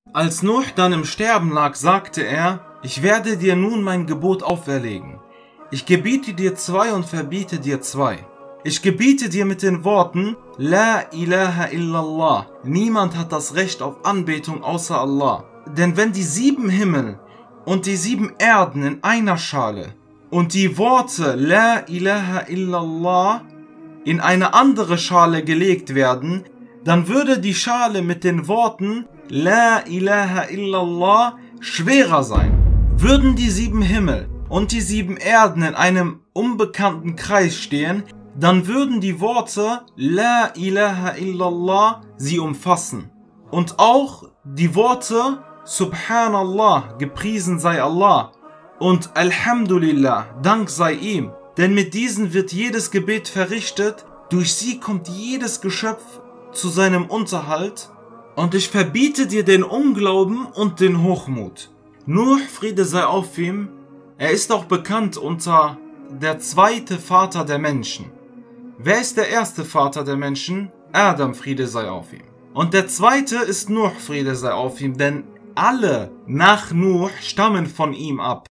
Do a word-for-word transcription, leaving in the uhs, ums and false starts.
Als Nuh dann im Sterben lag, sagte er: Ich werde dir nun mein Gebot auferlegen. Ich gebiete dir zwei und verbiete dir zwei. Ich gebiete dir mit den Worten: La ilaha illallah. Niemand hat das Recht auf Anbetung außer Allah. Denn wenn die sieben Himmel und die sieben Erden in einer Schale und die Worte La ilaha illallah in eine andere Schale gelegt werden, dann würde die Schale mit den Worten La ilaha illallah schwerer sein. Würden die sieben Himmel und die sieben Erden in einem unbekannten Kreis stehen, dann würden die Worte La ilaha illallah sie umfassen. Und auch die Worte Subhanallah, gepriesen sei Allah, und Alhamdulillah, Dank sei ihm. Denn mit diesen wird jedes Gebet verrichtet, durch sie kommt jedes Geschöpf zu seinem Unterhalt. Und ich verbiete dir den Unglauben und den Hochmut. Nuh, Friede sei auf ihm, er ist auch bekannt unter der zweite Vater der Menschen. Wer ist der erste Vater der Menschen? Adam, Friede sei auf ihm. Und der zweite ist Nuh, Friede sei auf ihm, denn alle nach Nuh stammen von ihm ab.